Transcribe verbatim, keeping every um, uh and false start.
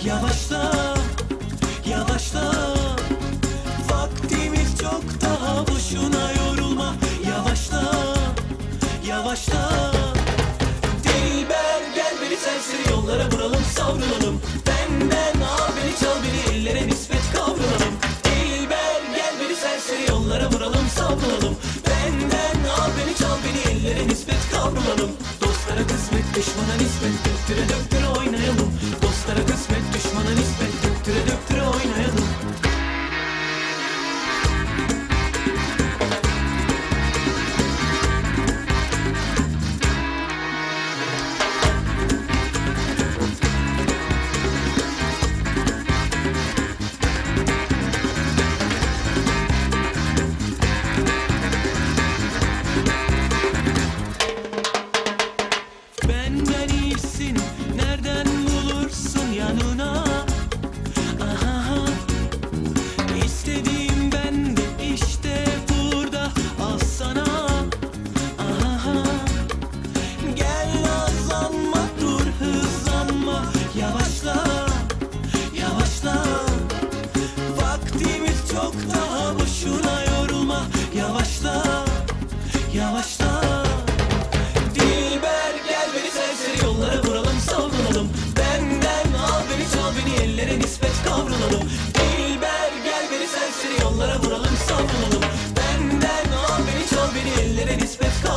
Yavaşla, yavaşla, vaktimiz çok, daha boşuna yorulma. Yavaşla, yavaşla, Dilber gel beni serseri yollara vuralım, savrılalım. Benden al beni, çal beni, ellere nispet kavrılalım. Dilber gel beni serseri yollara vuralım, savrılalım. Benden al beni, çal beni, ellere nispet kavrılalım. Dostlara kısmet, düşmana nispet, döktüre döktüre oynayalım. Dostlara kısmet, düşmana nispet, döktüre döktüre oynayalım. Benden iyisin, nereden bulursun yanına? Aha, istediğim bende, işte burada, al sana. Aha, gel nazlanma, dur hızlanma. Yavaşla, yavaşla, vaktimiz çok, daha boşuna yorulma. Yavaşla, yavaşla, Dilber gel beni serseri yollara vuralım, savrılalım. Benden al beni, çal beni, ellere nispet kavrılalım. Dilber gel beni serseri yollara vuralım, savrılalım. Benden al beni, çal beni, ellere nispet kavrılalım.